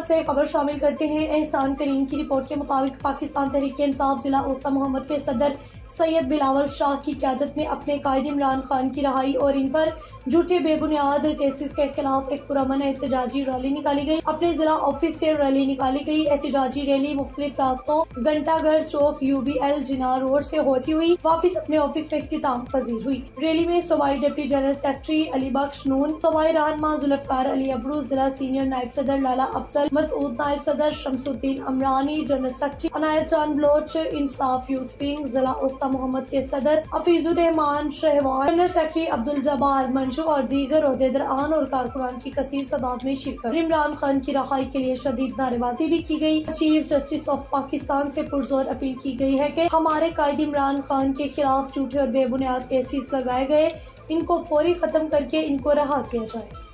से खबर शामिल करते हैं। एहसान करीम की रिपोर्ट के मुताबिक पाकिस्तान तहरीक इंसाफ जिला उस्ता मोहम्मद के सदर सैयद बिलावल शाह की क़यादत में अपने कायद इमरान खान की रहाई और इन पर झूठे बेबुनियाद केसेस के खिलाफ एक पुरअमन एहतजाजी रैली निकाली गई। अपने जिला ऑफिस से रैली निकाली गई। एहतजाजी रैली मुख्तलिफ रास्तों घंटाघर चौक UBL जिना रोड से होती हुई वापस अपने ऑफिस में इख्तिताम पजीर हुई। रैली में सूबाई deputy general secretary Ali Bakhsh Noon, सूबाई रहनुमा जुल्फकार अली अबरू, जिला सीनियर नायब सदर लाला अफसल मसूद, नायब सदर शमसुद्दीन अमरानी, जनरल सेक्रेटरी अनायत जान बलोच, इंसाफ यूथ विंग जिला उस्ता मोहम्मद के सदर हफीजुर रहमान शहवान, जनरल सेक्रेटरी अब्दुल जब्बार मंशू और दीगर ओहदेदारान और कारकुनान की कसीर तादाद में शिरकत। इमरान खान की रहाई के लिए शदीद नारेबाजी भी की गई। चीफ जस्टिस ऑफ पाकिस्तान से पुरजोर अपील की गई है कि हमारे कायद इमरान खान के खिलाफ झूठे और बेबुनियाद केसेस लगाए गए, इनको फौरी खत्म करके इनको रहा किया जाए।